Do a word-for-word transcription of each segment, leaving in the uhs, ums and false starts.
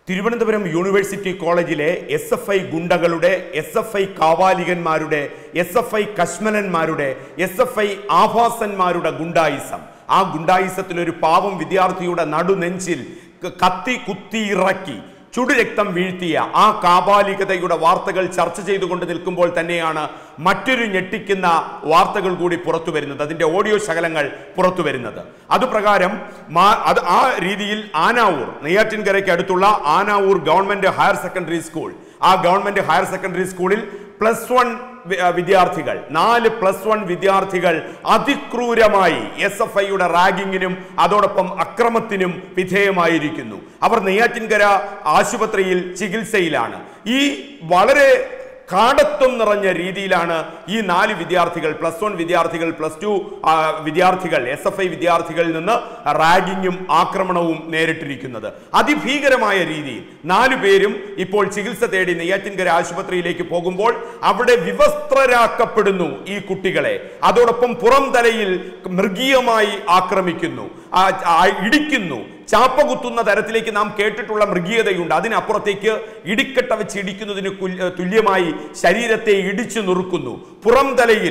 Thiruvananthapuram university കോളേജിലെ S F I ഗുണ്ടകളുടെ, S F I കാവാലികന്മാരുടെ, എസ് എഫ് ഐ കശ്മലന്മാരുടെ, എസ് എഫ് ഐ ആഭാസന്മാരുടെ ഗുണ്ടായിസം. ആ ഗുണ്ടായിസത്തിലൊരു പാവം വിദ്യാർത്ഥിയുടെ നടുനെഞ്ചിൽ കത്തി കുത്തി ഇറക്കി ചുടുരക്തം വീഴ്ത്തിയ ആ കാപാലികതയുടെ വാർത്തകൾ ചർച്ച ചെയ്തുകൊണ്ട് നിൽക്കുമ്പോൾ തന്നെയാണ് മറ്റൊരു ഞെട്ടിക്കുന്ന വാർത്തകൾ കൂടി പുറത്തു വരുന്നത്, അതിൻ്റെ ഓഡിയോ ശകലങ്ങൾ പുറത്തു വരുന്നത്. അതുപ്രകാരം അത് ആ രീതിയിൽ ആനാവൂർ, നെയ്യാറ്റിൻകരയ്ക്ക് അടുത്തുള്ള Anavoor government higher secondary school, ആ ഗവൺമെന്റ് ഹയർ സെക്കൻഡറി സ്കൂളിൽ പ്ലസ് വൺ വിദ്യാർത്ഥികൾ നാല് പ്ലസ് വൺ വിദ്യാർത്ഥികൾ അതിക്രൂരമായി എസ് എഫ് ഐയുടെ റാഗിങ്ങിനും അതോടൊപ്പം അക്രമത്തിനും വിധേയമായിരിക്കുന്നു. അവർ നെയ്യാറ്റിൻകര ആശുപത്രിയിൽ ചികിത്സയിലാണ്. ഈ വളരെ കാടത്വം നിറഞ്ഞ രീതിയിലാണ് ഈ നാല് വിദ്യാർത്ഥികൾ, പ്ലസ് വൺ വിദ്യാർത്ഥികൾ, പ്ലസ് ടു വിദ്യാർത്ഥികൾ, എസ് എഫ് ഐ വിദ്യാർത്ഥികളിൽ നിന്ന് റാഗിങ്ങും ആക്രമണവും നേരിട്ടിരിക്കുന്നത്. അതിഭീകരമായ രീതിയിൽ നാലു പേരും ഇപ്പോൾ ചികിത്സ തേടി നെയ്യാറ്റിൻകര ആശുപത്രിയിലേക്ക് പോകുമ്പോൾ അവിടെ വിവസ്ത്രരാക്കപ്പെടുന്നു ഈ കുട്ടികളെ. അതോടൊപ്പം പുറം തലയിൽ മൃഗീയമായി ആക്രമിക്കുന്നു, ഇടിക്കുന്നു, ചാപ്പ കുത്തുന്ന തരത്തിലേക്ക് നാം കേട്ടിട്ടുള്ള മൃഗീയതയുണ്ട്. അതിനപ്പുറത്തേക്ക് ഇടിക്കട്ട വെച്ച് ഇടിക്കുന്നതിന് തുല്യമായി ശരീരത്തെ ഇടിച്ചു നുറുക്കുന്നു. പുറം തലയിൽ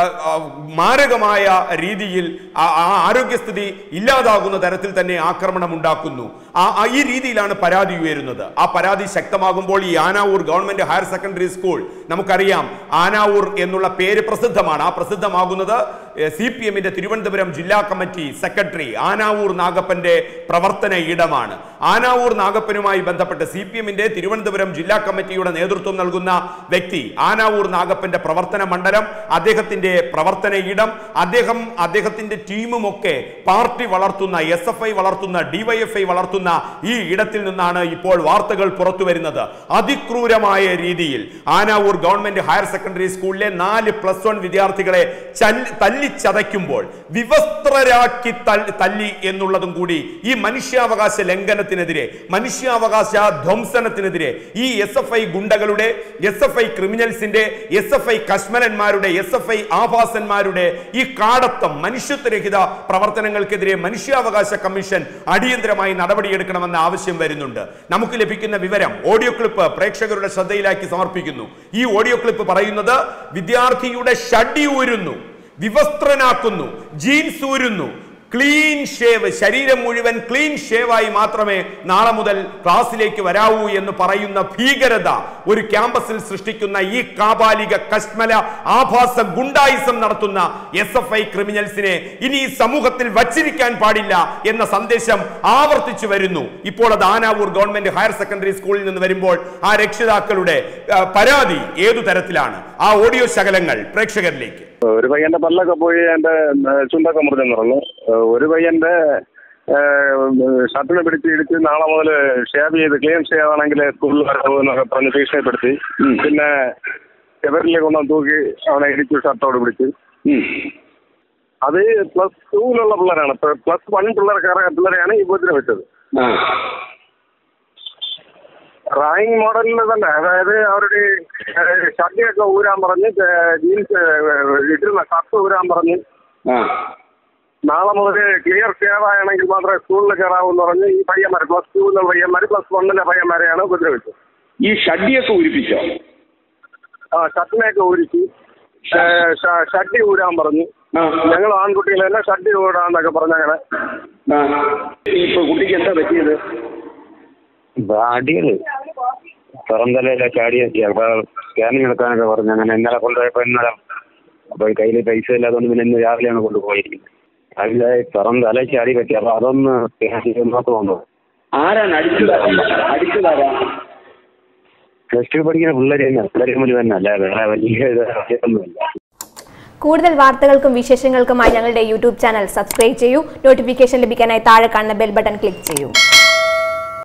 മാരകമായ രീതിയിൽ ആരോഗ്യസ്ഥിതി ഇല്ലാതാകുന്ന തരത്തിൽ തന്നെ ആക്രമണം ഉണ്ടാക്കുന്നു. ഈ രീതിയിലാണ് പരാതി ഉയരുന്നത്. ആ പരാതി ശക്തമാകുമ്പോൾ ഈ Anavoor government higher secondary school, നമുക്കറിയാം ആനാവൂർ എന്നുള്ള പേര് പ്രസിദ്ധമാണ്. ആ പ്രസിദ്ധമാകുന്നത് സി പി എമ്മിന്റെ തിരുവനന്തപുരം ജില്ലാ കമ്മിറ്റി സെക്രട്ടറി ആനാവൂർ നാഗപ്പന്റെ പ്രവർത്തന ഇടമാണ്. ആനാവൂർ നാഗപ്പനുമായി ബന്ധപ്പെട്ട് സി പി എമ്മിന്റെ തിരുവനന്തപുരം ജില്ലാ കമ്മിറ്റിയുടെ നേതൃത്വം നൽകുന്ന വ്യക്തി, ആനാവൂർ നാഗപ്പന്റെ പ്രവർത്തന മണ്ഡലം, അദ്ദേഹത്തിന്റെ പ്രവർത്തന ഇടം, അദ്ദേഹം അദ്ദേഹത്തിന്റെ ടീമും ഒക്കെ പാർട്ടി വളർത്തുന്ന, എസ് എഫ് ഐ വളർത്തുന്ന, ഡിവൈഎഫ്ഐ വളർത്തുന്ന ഈ ഇടത്തിൽ നിന്നാണ് ഇപ്പോൾ വാർത്തകൾ പുറത്തു വരുന്നത്. അതിക്രൂരമായ രീതിയിൽ ആനാവൂർ ഗവൺമെന്റ് ഹയർ സെക്കൻഡറി സ്കൂളിലെ നാല് പ്ലസ് വൺ വിദ്യാർത്ഥികളെ തല്ലിച്ചതയ്ക്കുമ്പോൾ, വിവസ്ത്രരാക്കി തല്ലി എന്നുള്ളതും കൂടി ഈ മനുഷ്യാവകാശ ലംഘനത്തിനെതിരെ, മനുഷ്യാവകാശ ധ്വംസനത്തിനെതിരെ ഈ എസ് എഫ് ഐ ഗുണ്ടകളുടെ, എസ് എഫ് ഐ ക്രിമിനൽസിന്റെ, എസ് എഫ് ഐ കശ്മലന്മാരുടെ, എസ് എഫ് ഐ ആഭാസന്മാരുടെ ഈ കാടത്തം, മനുഷ്യത്വരഹിത പ്രവർത്തനങ്ങൾക്കെതിരെ മനുഷ്യാവകാശ കമ്മീഷൻ അടിയന്തരമായി നടപടിയെടുക്കണമെന്ന ആവശ്യം വരുന്നുണ്ട്. നമുക്ക് ലഭിക്കുന്ന വിവരം, ഓഡിയോ ക്ലിപ്പ് പ്രേക്ഷകരുടെ ശ്രദ്ധയിലാക്കി സമർപ്പിക്കുന്നു. ഈ ഓഡിയോ ക്ലിപ്പ് പറയുന്നത് വിദ്യാർത്ഥിയുടെ ഷഡ്ഡി ഊരുന്നു, വിവസ്ത്രനാക്കുന്നു, ജീൻസ് ഊരുന്നു, ക്ലീൻ ഷേവ്, ശരീരം മുഴുവൻ ക്ലീൻ ഷേവായി മാത്രമേ നാളെ മുതൽ ക്ലാസ്സിലേക്ക് വരാവൂ എന്ന് പറയുന്ന ഭീകരത ഒരു ക്യാമ്പസിൽ സൃഷ്ടിക്കുന്ന ഈ കാപാലിക കശ്മല ആഭാസ ഗുണ്ടായിസം നടത്തുന്ന എസ് എഫ് ഐ ക്രിമിനൽസിനെ ഇനി സമൂഹത്തിൽ വച്ചിരിക്കാൻ പാടില്ല എന്ന സന്ദേശം ആവർത്തിച്ചു വരുന്നു. ഇപ്പോൾ അത് ആനാവൂർ ഗവൺമെന്റ് ഹയർ സെക്കൻഡറി സ്കൂളിൽ നിന്ന് വരുമ്പോൾ ആ രക്ഷിതാക്കളുടെ പരാതി ഏതു തരത്തിലാണ്? ആ ഓഡിയോ ശകലങ്ങൾ പ്രേക്ഷകരിലേക്ക്. ഒരു പയ്യന്റെ പല്ലൊക്കെ പോയി എന്റെ ചുണ്ടൊക്കെ മുറിഞ്ഞെന്ന് പറഞ്ഞു. ഒരു പയ്യന്റെ ഷർട്ടിനെ പിടിച്ച് ഇടിച്ച് നാളെ മുതൽ ഷേവ് ചെയ്ത് ക്ലീൻ ഷേവ് ആണെങ്കിൽ സ്കൂളിൽ വരാമെന്നൊക്കെ പറഞ്ഞ് ഭീഷണിപ്പെടുത്തി. പിന്നെ എവരിലേക്ക് കൊണ്ടു തൂക്കി അവനെ ഇടിച്ചു ഷർട്ടോട് പിടിച്ച്. അത് പ്ലസ് ടൂവിലുള്ള പിള്ളേരാണ്. പ്ലസ് വൺ പിള്ളേർക്കാരെ പിള്ളേരെയാണ് ഈ ഉപദ്രവിച്ചത്. റായിങ് മോഡലിൽ തന്നെ, അതായത് അവരുടെ ഷർട്ടൊക്കെ ഊരാൻ പറഞ്ഞ്, ജീൻസ് ഇട്ടിരുന്ന ഷർട്ട് ഊരാൻ പറഞ്ഞ്, നാളെ മുതൽ ക്ലിയർ ഷേവ് ആണെങ്കിൽ മാത്രമേ സ്കൂളിൽ കയറാവൂന്ന് പറഞ്ഞ് ഈ പയ്യന്മാർ, പ്ലസ് ടൂവിലെ പയ്യന്മാർ, പ്ലസ് വണ്ണിലെ പയ്യന്മാരെയാണ് ഉപദ്രവിച്ചത്. ഈ ഷഡ്ഡിയൊക്കെ ഊരിപ്പിച്ചോ? ആ, ഷർട്ടിനെയൊക്കെ ഊരിച്ച്, ഷഡ്ഡി ഊരാൻ പറഞ്ഞു. ഞങ്ങൾ ആൺകുട്ടികൾ തന്നെ ഷഡ്ഡി ഊരാന്നൊക്കെ പറഞ്ഞങ്ങനെ. ഇപ്പൊ കുട്ടിക്ക് എന്താ പറ്റിയത്? അടിയത് പുറം തലയിലെ ചാടിയൊക്കെ സ്കാനിങ് എടുക്കാനൊക്കെ പറഞ്ഞു. അങ്ങനെ ഇന്നലെ കൊണ്ടുപോയപ്പോ ഇന്നലെ അപ്പൊ കയ്യിൽ പൈസ ഇല്ലാത്തതുകൊണ്ട് പിന്നെ ഇന്ന് രാവിലെയാണ് കൊണ്ടുപോയിരിക്കുന്നത്. അതിലെ പുറം തല ചാടി പറ്റി. അപ്പൊ അതൊന്ന് നോക്കുന്നുണ്ടോ? ആരാണ് അടിച്ചത്? അടിച്ചതാരാ? പ്ലസ് ടു പഠിക്കുന്ന പിള്ളേർ തന്നെ, പിള്ളേർ മുന്നിൽ തന്നെ, അല്ല വേറെ വലിയ ഇതൊന്നുമില്ല. കൂടുതൽ വാർത്തകൾക്കും വിശേഷങ്ങൾക്കുമായി ഞങ്ങളുടെ യൂട്യൂബ് ചാനൽ സബ്സ്ക്രൈബ് ചെയ്യൂ. നോട്ടിഫിക്കേഷൻ ലഭിക്കാനായി താഴെ കാണുന്ന ബെൽ ബട്ടൺ ക്ലിക്ക് ചെയ്യൂ.